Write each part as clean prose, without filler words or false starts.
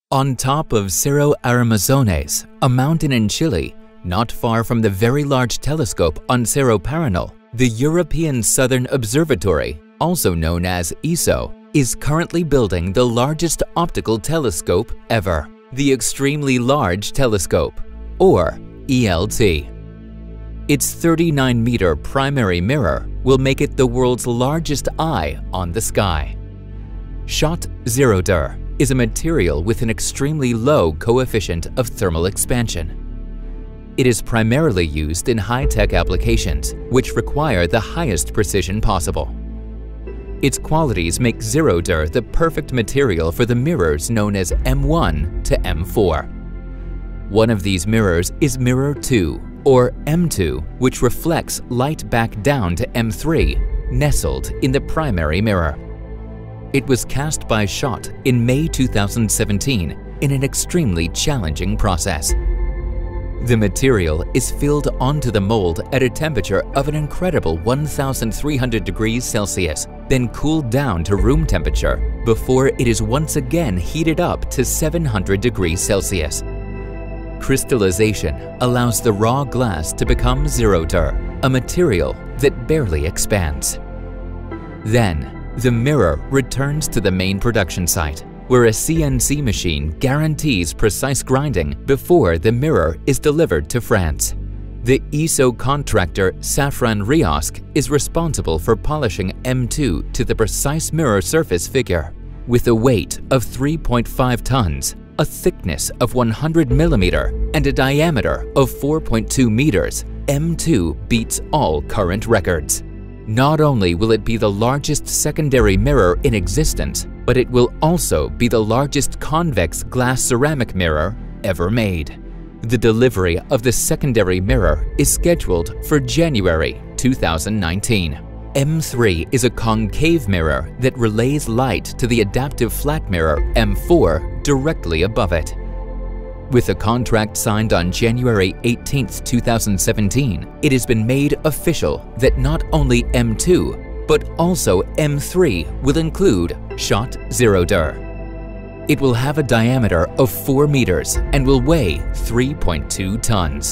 On top of Cerro Aramazones, a mountain in Chile, not far from the Very Large Telescope on Cerro Paranal, the European Southern Observatory, also known as ESO, is currently building the largest optical telescope ever, the Extremely Large Telescope, or ELT. Its 39-meter primary mirror will make it the world's largest eye on the sky. SCHOTT ZERODUR is a material with an extremely low coefficient of thermal expansion. It is primarily used in high-tech applications, which require the highest precision possible. Its qualities make ZERODUR the perfect material for the mirrors known as M1 to M4. One of these mirrors is Mirror 2, or M2, which reflects light back down to M3, nestled in the primary mirror. It was cast by SCHOTT in May 2017 in an extremely challenging process. The material is filled onto the mold at a temperature of an incredible 1,300 degrees Celsius, then cooled down to room temperature before it is once again heated up to 700 degrees Celsius. Crystallization allows the raw glass to become ZERODUR, a material that barely expands. Then, the mirror returns to the main production site, where a CNC machine guarantees precise grinding before the mirror is delivered to France. The ESO contractor Safran Riosk is responsible for polishing M2 to the precise mirror surface figure. With a weight of 3.5 tons, a thickness of 100 mm, and a diameter of 4.2 meters, M2 beats all current records. Not only will it be the largest secondary mirror in existence, but it will also be the largest convex glass ceramic mirror ever made. The delivery of the secondary mirror is scheduled for January 2019. M3 is a concave mirror that relays light to the adaptive flat mirror M4 directly above it. With a contract signed on January 18, 2017, it has been made official that not only M2, but also M3 will include SCHOTT ZERODUR. It will have a diameter of 4 meters and will weigh 3.2 tons.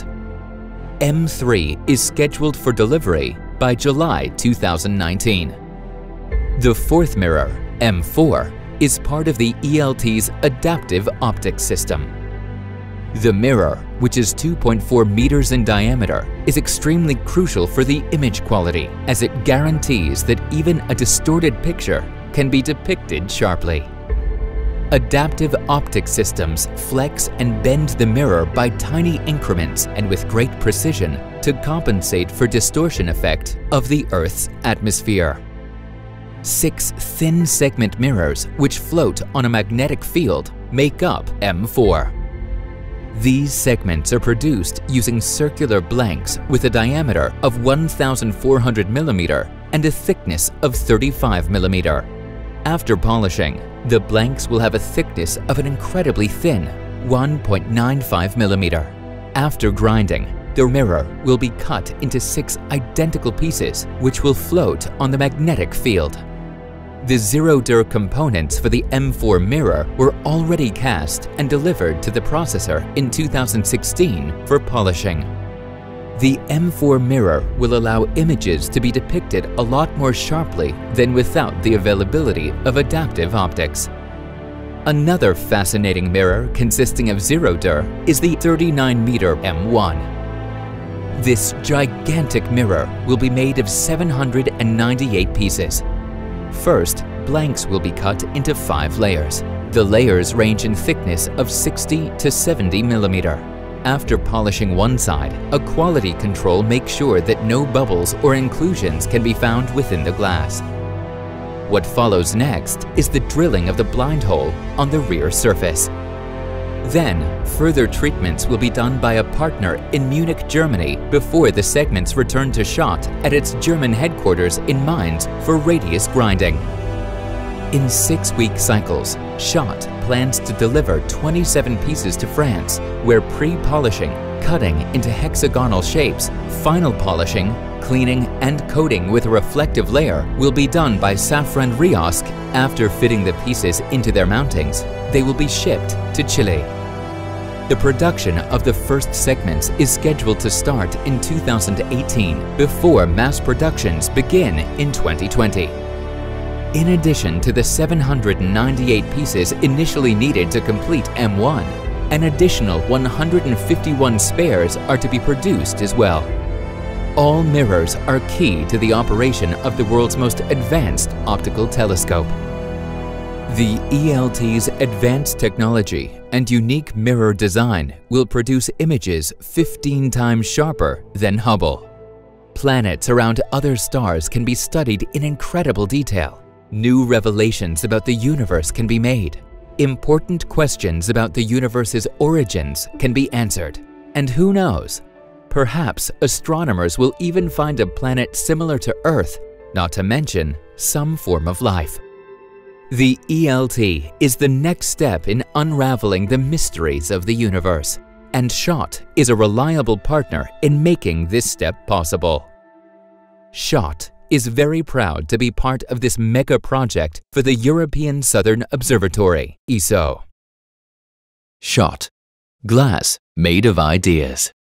M3 is scheduled for delivery by July 2019. The fourth mirror, M4, is part of the ELT's adaptive optics system. The mirror, which is 2.4 meters in diameter, is extremely crucial for the image quality, as it guarantees that even a distorted picture can be depicted sharply. Adaptive optics systems flex and bend the mirror by tiny increments and with great precision to compensate for distortion effect of the Earth's atmosphere. 6 thin segment mirrors which float on a magnetic field make up M4. These segments are produced using circular blanks with a diameter of 1,400 mm and a thickness of 35 mm. After polishing, the blanks will have a thickness of an incredibly thin 1.95 mm. After grinding, the mirror will be cut into 6 identical pieces which will float on the magnetic field. The ZERODUR components for the M4 mirror were already cast and delivered to the processor in 2016 for polishing. The M4 mirror will allow images to be depicted a lot more sharply than without the availability of adaptive optics. Another fascinating mirror consisting of ZERODUR is the 39-meter M1. This gigantic mirror will be made of 798 pieces. First, blanks will be cut into 5 layers. The layers range in thickness of 60 to 70 mm. After polishing one side, a quality control makes sure that no bubbles or inclusions can be found within the glass. What follows next is the drilling of the blind hole on the rear surface. Then, further treatments will be done by a partner in Munich, Germany before the segments return to SCHOTT at its German headquarters in Mainz for radius grinding. In 6-week cycles, SCHOTT plans to deliver 27 pieces to France, where pre-polishing, cutting into hexagonal shapes, final polishing, cleaning and coating with a reflective layer will be done by Safran Riosk after fitting the pieces into their mountings. they will be shipped to Chile. The production of the first segments is scheduled to start in 2018 before mass productions begin in 2020. In addition to the 798 pieces initially needed to complete M1, an additional 151 spares are to be produced as well. All mirrors are key to the operation of the world's most advanced optical telescope. The ELT's advanced technology and unique mirror design will produce images 15 times sharper than Hubble. Planets around other stars can be studied in incredible detail. New revelations about the universe can be made. Important questions about the universe's origins can be answered. And who knows? Perhaps astronomers will even find a planet similar to Earth, not to mention some form of life. The ELT is the next step in unraveling the mysteries of the universe, and SCHOTT is a reliable partner in making this step possible. SCHOTT is very proud to be part of this mega project for the European Southern Observatory, ESO. SCHOTT. Glass made of ideas.